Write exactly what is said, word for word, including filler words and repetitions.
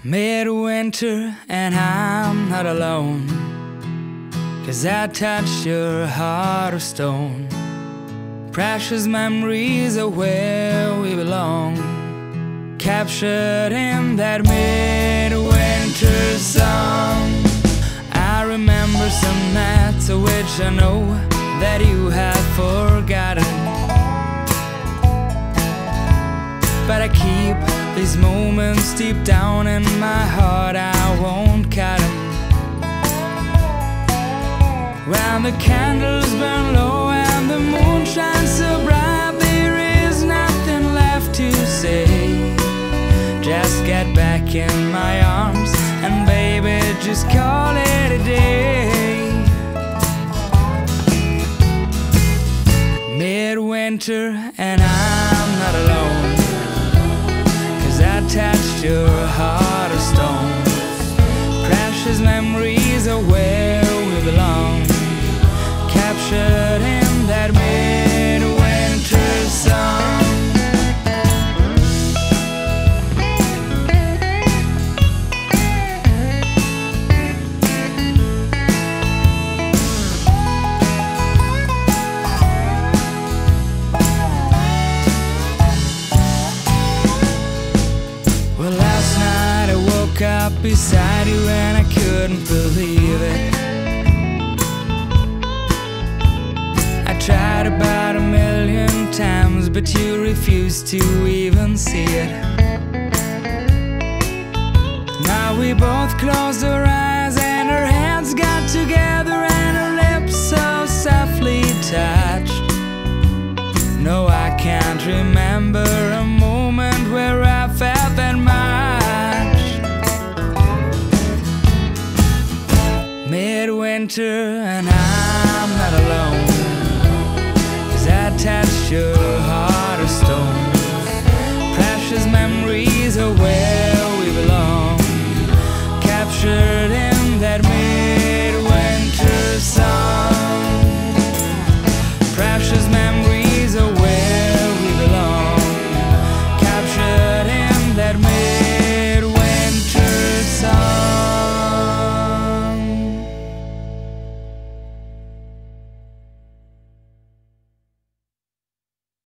Midwinter and I'm not alone, 'cause I touched your heart of stone. Precious memories are where we belong, captured in that midwinter song. I remember some nights of which I know that you have forgotten, but I keep these moments deep down in my heart. I won't cut them. When the candles burn low and the moon shines so bright, there is nothing left to say. Just get back in my arms and baby, just call it a day. Midwinter and I'm not alone, 'cause I touched your heart of stone. Precious memories are where we belong, captured in that midwinter song. Well, last night I woke up beside you and I couldn't believe it. I tried about a million times, but you refused to even see it. Now we both closed our eyes and our hands got together and our lips so softly touched. No, I can't remember a moment where I felt that much. Midwinter and I